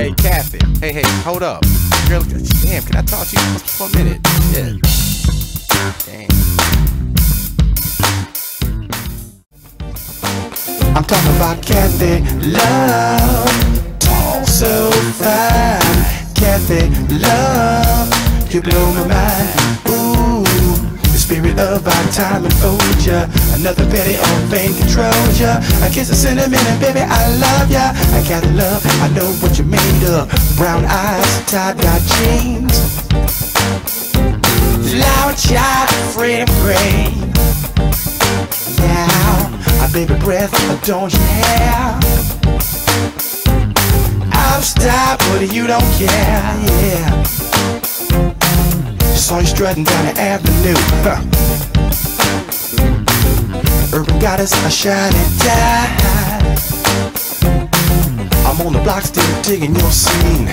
Hey, Kathy. Hey, hold up. Girl, damn, can I talk to you for a minute? Yeah. Damn. I'm talking about Kathy Love, tall so fine. Kathy Love, you blow my mind. Ooh, the spirit of our time enfolds ya. Another petty on vain controls ya. A kiss of cinnamon and baby I love ya. I Kathy Love, I know what you're made of. Brown eyes, tie-dye jeans, flower child, afraid of gray. Now, my baby breath adorns your hair. I'll stop, but you don't care, yeah. Saw you strutting down the avenue, Urban goddess, a shining tide. I'm on the block still digging your scene.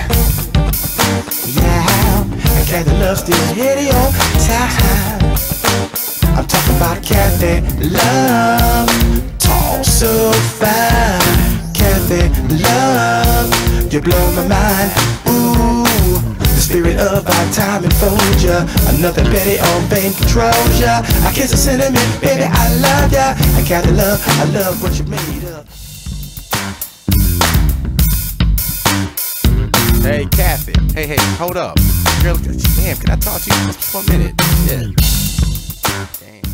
Yeah, and Kathy Love still hitting your time. I'm talking about Kathy Love, tall so fine. Kathy Love, you blow my mind. Ooh, the spirit of our time enfolds ya. Another petty on vain controls ya. I kiss a cinnamon, baby, I love ya. I Kathy Love, I love what you made of. Hey, Kathy. Hey, hold up. Girl, damn, can I talk to you for a minute? Yeah. Damn.